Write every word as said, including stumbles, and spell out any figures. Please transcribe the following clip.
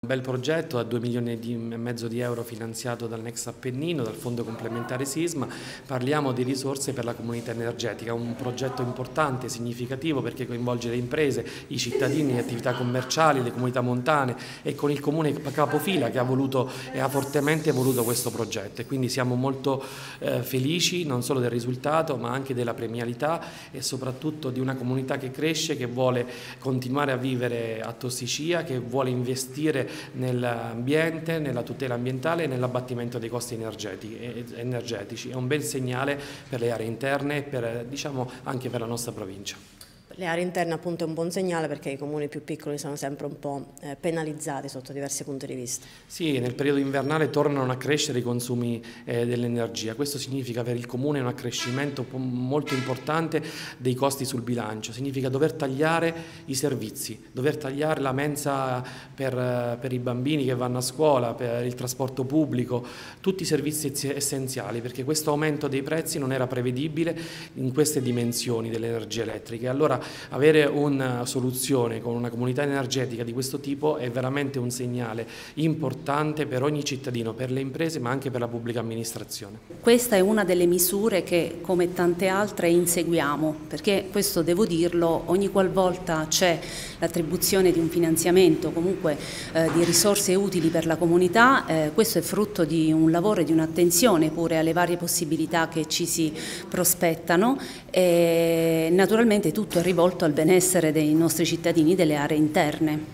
Un bel progetto a due milioni e mezzo di euro finanziato dal Next Appennino, dal Fondo Complementare Sisma. Parliamo di risorse per la comunità energetica, un progetto importante, significativo, perché coinvolge le imprese, i cittadini, le attività commerciali, le comunità montane e con il comune capofila che ha voluto e ha fortemente voluto questo progetto, e quindi siamo molto eh, felici non solo del risultato ma anche della premialità e soprattutto di una comunità che cresce, che vuole continuare a vivere a Tossicia, che vuole investire nell'ambiente, nella tutela ambientale e nell'abbattimento dei costi energetici. È un bel segnale per le aree interne e per, diciamo, anche per la nostra provincia. Le aree interne appunto è un buon segnale perché i comuni più piccoli sono sempre un po' eh, penalizzati sotto diversi punti di vista. Sì, nel periodo invernale tornano a crescere i consumi eh, dell'energia. Questo significa per il comune un accrescimento molto importante dei costi sul bilancio, significa dover tagliare i servizi, dover tagliare la mensa per, per i bambini che vanno a scuola, per il trasporto pubblico, tutti i servizi essenziali, perché questo aumento dei prezzi non era prevedibile in queste dimensioni dell'energia elettrica. Allora avere una soluzione con una comunità energetica di questo tipo è veramente un segnale importante per ogni cittadino, per le imprese ma anche per la pubblica amministrazione. Questa è una delle misure che, come tante altre, inseguiamo, perché questo devo dirlo, ogni qualvolta c'è l'attribuzione di un finanziamento, comunque eh, di risorse utili per la comunità, eh, questo è frutto di un lavoro e di un'attenzione pure alle varie possibilità che ci si prospettano e naturalmente tutto è rivolto al benessere dei nostri cittadini delle aree interne.